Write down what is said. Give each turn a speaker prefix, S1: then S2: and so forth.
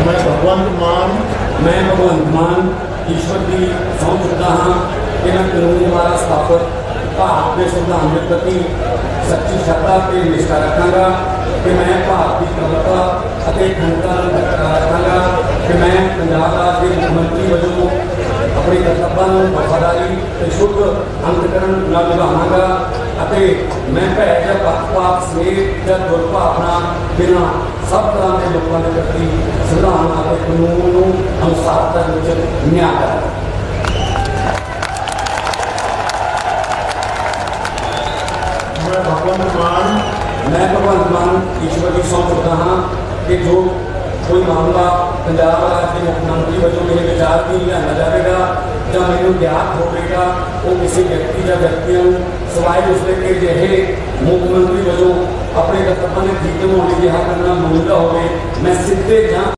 S1: मैं भगवंत मान ईश्वर की सौंप चुका हाँ कि मैं कानून द्वारा स्थापित भारत के संविधान के प्रति सच्ची श्रद्धा ते निष्ठा रखांगा कि मैं भारत की प्रभुता और अखंडता रखांगा कि मैं पंजाब राज के मुख्यमंत्री वजों अपने कर्तव्यों वफादारी ते शुद्ध अंतकरण नाल निभावांगा ਅਤੇ मैं भै या पक्षपात स्नेह या दुर्भावना बिना सब तरह के लोगों के प्रति संविधान और कानून अनुसारता न्याय करा। मैं भगवंत मान ईश्वर की सौंप चुका हाँ कि जो कोई मामला पंजाब राज के मुख्यमंत्री वजों मेरे विचार की लिया जाएगा या मैंने ज्ञात होगा वो किसी व्यक्ति या व्यक्तियों सवाए उसके के जे मुख्यमंत्री वजों अपने कर्तव्य ने ठीक होने की करना मंजूर हो मैं सीधे